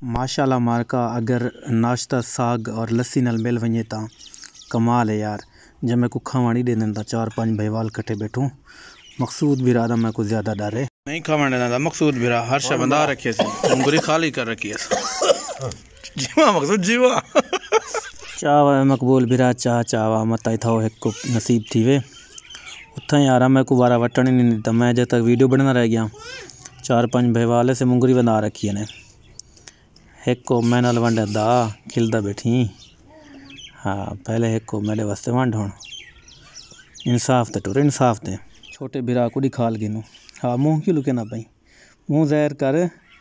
माशाल्लाह मारका अगर नाश्ता साग और लस्सी नाल मिल वने ता कमाल है यार। जब मैं को खावानी दे देंदा 4-5 भाईवाल कट्ठे बैठूं। मकसूद बिरा दा मैं को ज्यादा डर है नहीं खावाने देंदा। मकसूद बिरा हर शय बंदा रखे से मुंगरी खाली कर रखी है जीवा मकसूद जीवा चावा मकबूल बिरा चावा मत था एक को नसीब थी वे उथा यार मैं को वारा वटन ही नहीं। तो मैं जब तक वीडियो बनना रह गया 4-5 भाईवाल से मुंगरी बना रखी है ने एक को मैं नाल वंड दा खिलदा बैठी। हाँ पहले एक को मेरे वास्ते वंड हों इंसाफ ते टुर इंसाफ ते छोटे बिरा को दिखाल गिनू। हाँ मुँह क्यों लुके ना भाई मुँह ज़ाहिर कर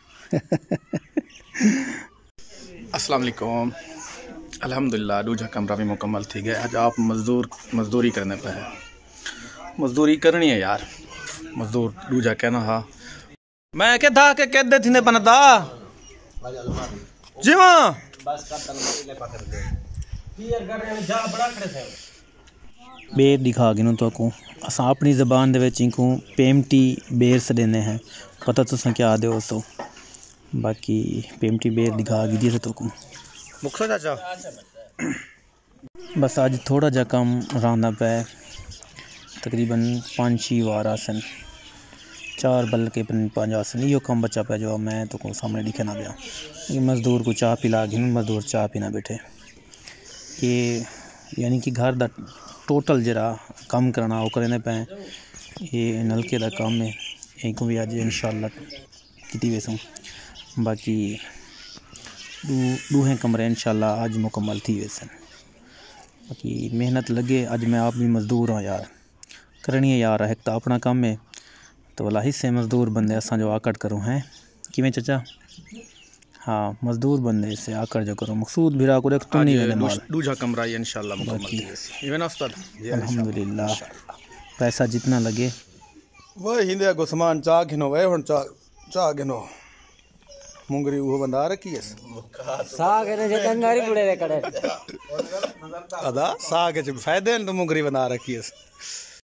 अस्सलाम वालेकुम। अल्हम्दुलिल्लाह दूजा कमरा भी मुकम्मल थी गया। आज आप मजदूरी करने पे है। मजदूरी करनी है यार। मजदूर दूजा कहना हा मैं के धा के कहते थी ने बनदा जीवा बेर दिखा गिनू तो को असा अपनी ज़बान दे विच इनको पेमटी बेर सदेने हैं पता तुसा क्या दे सो बाकी पेमटी बेर दिखा गी तो को मुखसा चाचा बस आज थोड़ा जा कम रांदा पे तकरीबन 5-6 वार आसन 4 बल्कि 5 आसन यो कम बच्चा पे जो मैं तो को सामने दिखे ना गया। ये मज़दूर को चाह पिला गिन मज़दूर चाह पीना बैठे कि यानी कि घर दा टोटल जरा काम करना वो करने पे ये नलके दा काम है एक भी आज इंशाल्लाह किती वैसों बाकी दूहें कमरे इंशाल्लाह आज मुकम्मल थी वैसे बाकी मेहनत लगे। आज मैं आप भी मजदूर हाँ यार करनी है यार एक तो अपना काम है तो वाला हिस्से मजदूर बंदे असा जो आकड़ करूँ हैं किमें चचा। हाँ मजदूर बंदे से आकर जो करो मकसूद बिरा को रख तो नहीं वेले माल दूजा कमरा इंशाल्लाह मुकम्मल थी इवन उस्ताद अल्हम्दुलिल्लाह पैसा जितना लगे वो हिंदे को सामान चा गिनो वे हुन चा गिनो मुंगरी वो बंदा रखी है साग ने जे तंगारी बुड़े रे कड़े अदा साग के फायदे तो मुंगरी बना रखी है